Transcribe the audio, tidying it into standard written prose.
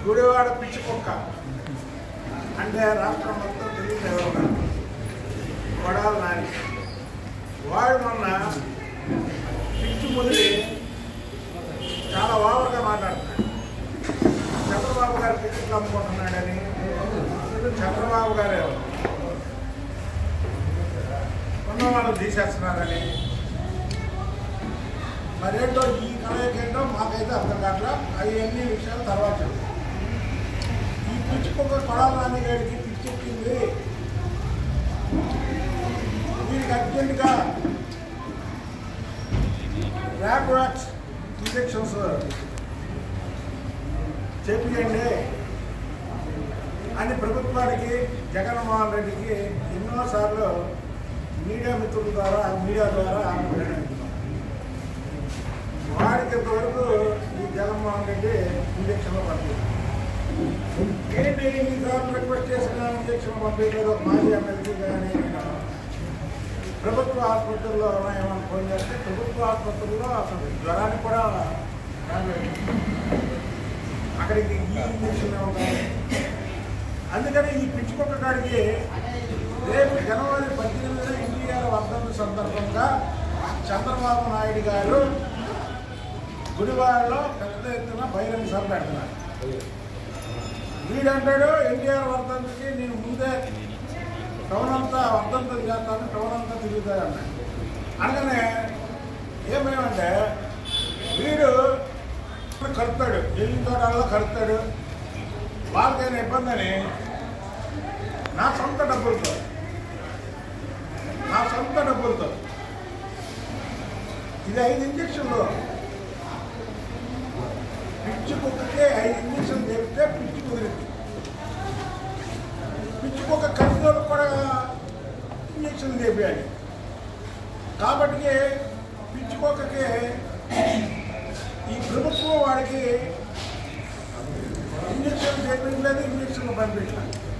గుడివాడ పిచ్చి కుక్క అంటే రాష్ట్రం మొత్తం తెలియదు ఎవరు కొడాలి నాని వాడు మొన్న పిచ్చి ముదిరి చాలా ఓవర్గా మాట్లాడుతున్నాడు. చంద్రబాబు గారు టికెట్లు అమ్ముకుంటున్నాడని చంద్రబాబు గారు ఉన్న వాళ్ళు తీసేస్తున్నారని మరేంటో ఈ కలయికేంటో మాకైతే అర్థం కావట్లా. అవన్నీ విషయాలు తర్వాత ఈ పిచ్చి కుక్క కొడాలి నాని గారికి పిచ్చెక్కింది. వీరికి అర్జెంటుగా ర్యాపిడ్ ఇంజెక్షన్స్ చేపియండి అని ప్రభుత్వానికి జగన్మోహన్ రెడ్డికి ఎన్నోసార్లు మీడియా మిత్రుల ద్వారా మీడియా ద్వారా వారికి ఇంతవరకు ఈ జగన్మోహన్ రెడ్డి ఇంజక్షన్లు పంపించారు. ఏంటి ఈసారి రిక్వెస్ట్ చేసిన ఇంజక్షన్ పంపించలేదు. మాజీ ఎమ్మెల్యే కానీ ప్రభుత్వ ఆసుపత్రుల్లో ఏమైనా ఫోన్ చేస్తే ప్రభుత్వ ఆసుపత్రుల్లో అసలు జ్వరానికి కూడా అక్కడికి ఈ ఇంజక్షన్ ఉంటాయి. అందుకని ఈ పిచ్చుకొక్క కాడికి రేపు జనవరి 18న ఎన్టీఆర్ వర్ధంతి సందర్భంగా చంద్రబాబు నాయుడు గారు గుడివాడలో పెద్ద ఎత్తున బహిరంగ సభ పెడుతున్నారు. వీడంటాడు ఎన్టీఆర్ వర్ధంతికి నేను ముందే టౌన్ అంతా వర్ధంతం చేస్తాను, టౌన్ అంతా తిరుగుతాయన్నాడు. అనగానే ఏమేమంటే వీడు కలుపుతాడు, ఎల్లి తోటల్లో కలుపుతాడు. వాళ్ళకైనా ఇబ్బంది అని నా సొంత డబ్బులతో ఇది 5 ఇంజక్షన్లు పిచ్చి కుక్కకి 5 ఇంజక్షన్ చేస్తే పిచ్చి కుదిరింది. పిచ్చి కుక్క కడుపులో కూడా ఇంజక్షన్ చేయాలి. కాబట్టి పిచ్చి కుక్కకి ఈ ప్రభుత్వం వాడికి ఇంజక్షన్ చేయించలేదు, ఇంజక్షన్లు పంపించాలి.